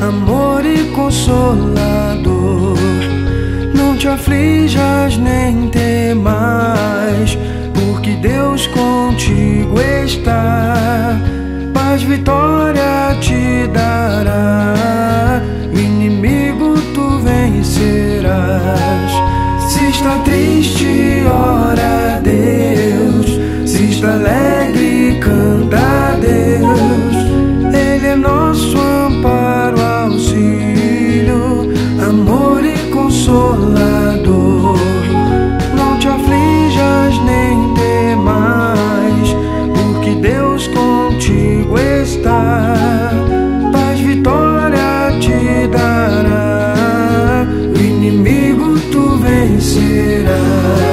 amor e consolador. Não te aflijas nem temas, porque Deus contigo está. Paz, vitória te dará, o inimigo tu vencerás. Se está triste, ora a Deus. Se está alegre, canta a Deus. Ele é nosso amparo, auxílio, amor e consolador. Não te aflijas nem temais, porque Deus contigo está. Paz, vitória te dará, o inimigo tu vencerás.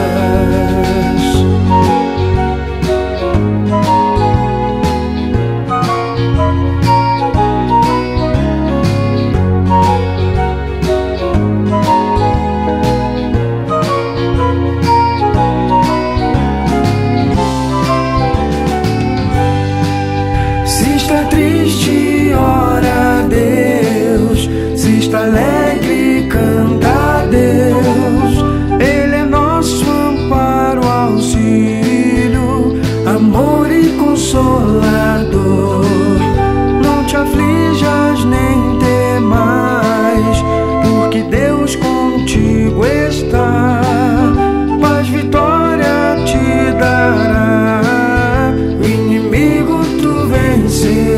Se está triste, ora a Deus. Se está alegre, canta a Deus. Ele é nosso amparo, auxílio, amor e consolador. Não te aflijas nem temais, porque Deus contigo está. Paz, vitória te dará, o inimigo tu vencerás.